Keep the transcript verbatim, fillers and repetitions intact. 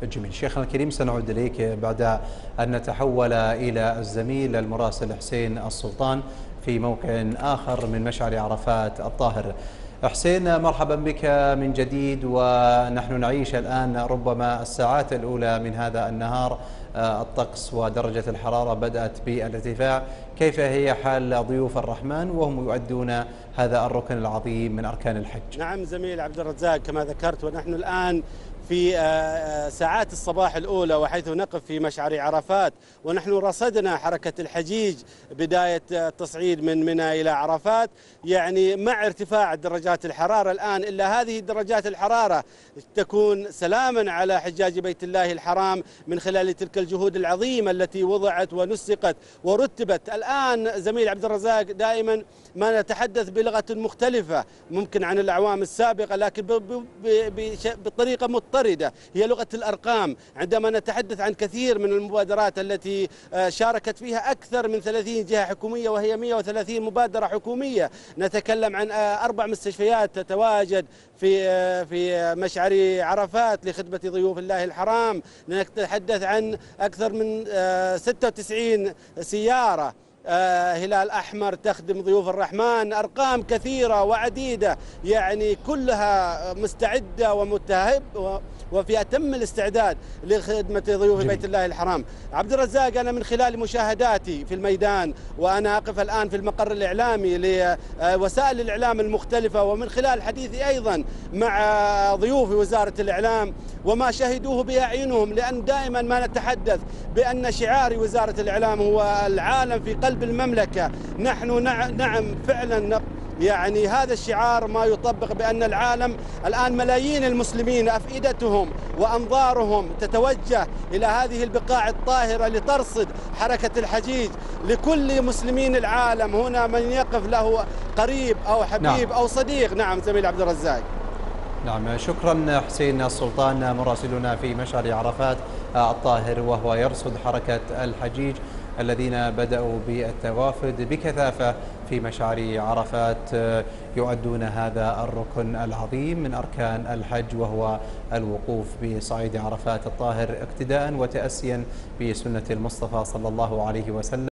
جميل. شيخنا الكريم، سنعود إليك بعد أن نتحول إلى الزميل المراسل حسين السلطان في موقع آخر من مشعر عرفات الطاهر. حسين، مرحبا بك من جديد، ونحن نعيش الآن ربما الساعات الأولى من هذا النهار. الطقس ودرجة الحرارة بدأت بالارتفاع. كيف هي حال ضيوف الرحمن وهم يؤدون هذا الركن العظيم من أركان الحج؟ نعم زميل عبد الرزاق، كما ذكرت ونحن الآن في ساعات الصباح الأولى، وحيث نقف في مشعر عرفات ونحن رصدنا حركة الحجيج بداية التصعيد من منى إلى عرفات، يعني مع ارتفاع درجات الحرارة الآن. إلا هذه درجات الحرارة تكون سلاما على حجاج بيت الله الحرام من خلال تلك الجهود العظيمة التي وضعت ونسقت ورتبت. الآن زميل عبد الرزاق، دائما ما نتحدث بلغة مختلفة ممكن عن الأعوام السابقة، لكن بطريقة مضطردة، هي لغة الأرقام. عندما نتحدث عن كثير من المبادرات التي شاركت فيها أكثر من ثلاثين جهة حكومية، وهي مئة وثلاثين مبادرة حكومية. نتكلم عن أربع مستشفيات تتواجد في في مشعر عرفات لخدمة ضيوف الله الحرام. نتحدث عن أكثر من ستة وتسعين سيارة هلال أحمر تخدم ضيوف الرحمن. أرقام كثيرة وعديدة، يعني كلها مستعدة ومتهب وفي أتم الاستعداد لخدمة ضيوف جميل. بيت الله الحرام. عبد الرزاق، أنا من خلال مشاهداتي في الميدان، وأنا أقف الآن في المقر الإعلامي لوسائل الإعلام المختلفة، ومن خلال حديثي أيضا مع ضيوف وزارة الإعلام وما شهدوه بأعينهم، لأن دائما ما نتحدث بأن شعار وزارة الإعلام هو العالم في قلب المملكة. نحن نعم فعلا، يعني هذا الشعار ما يطبق بأن العالم الآن ملايين المسلمين أفئدتهم وأنظارهم تتوجه إلى هذه البقاع الطاهرة لترصد حركة الحجيج. لكل مسلمين العالم هنا من يقف له قريب أو حبيب نعم. أو صديق. نعم زميل عبد الرزاق. نعم، شكرا حسين السلطان مراسلنا في مشعر عرفات الطاهر، وهو يرصد حركة الحجيج الذين بدأوا بالتوافد بكثافة في مشعر عرفات، يؤدون هذا الركن العظيم من أركان الحج، وهو الوقوف بصعيد عرفات الطاهر اقتداء وتأسيا بسنة المصطفى صلى الله عليه وسلم.